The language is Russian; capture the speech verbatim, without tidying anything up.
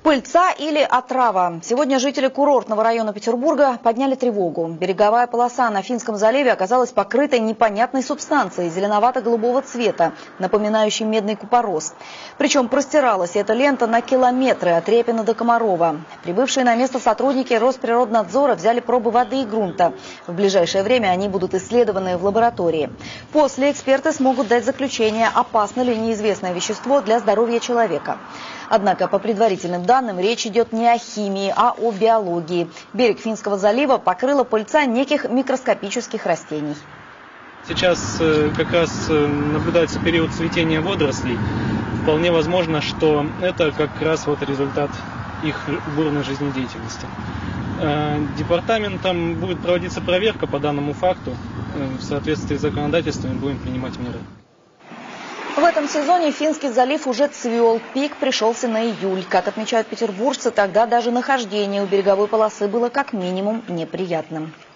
Пыльца или отрава? Сегодня жители курортного района Петербурга подняли тревогу. Береговая полоса на Финском заливе оказалась покрытой непонятной субстанцией зеленовато-голубого цвета, напоминающей медный купорос. Причем простиралась эта лента на километры от Репина до Комарова. Прибывшие на место сотрудники Росприроднадзора взяли пробы воды и грунта. В ближайшее время они будут исследованы в лаборатории. После эксперты смогут дать заключение, опасно ли неизвестное вещество для здоровья человека. Однако, по предварительным данным, речь идет не о химии, а о биологии. Берег Финского залива покрыла пыльца неких микроскопических растений. Сейчас как раз наблюдается период цветения водорослей. Вполне возможно, что это как раз вот результат их бурной жизнедеятельности. Департаментом будет проводиться проверка по данному факту. В соответствии с законодательством будем принимать меры. В этом сезоне Финский залив уже цвел. Пик пришелся на июль. Как отмечают петербуржцы, тогда даже нахождение у береговой полосы было как минимум неприятным.